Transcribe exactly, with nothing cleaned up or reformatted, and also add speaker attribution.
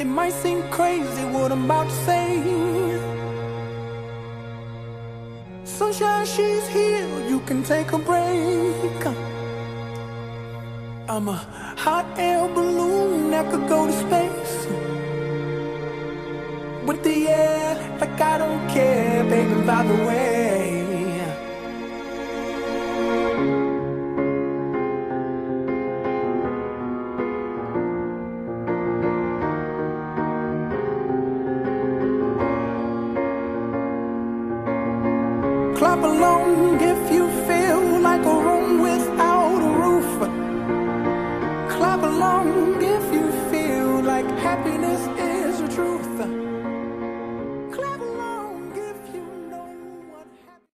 Speaker 1: It might seem crazy what I'm about to say. Sunshine, she's here, you can take a break. I'm a hot air balloon that could go to space. With the air, like I don't care, baby, by the way. Clap along if you feel like a room without a roof. Clap along if you feel like happiness is the truth. Clap along.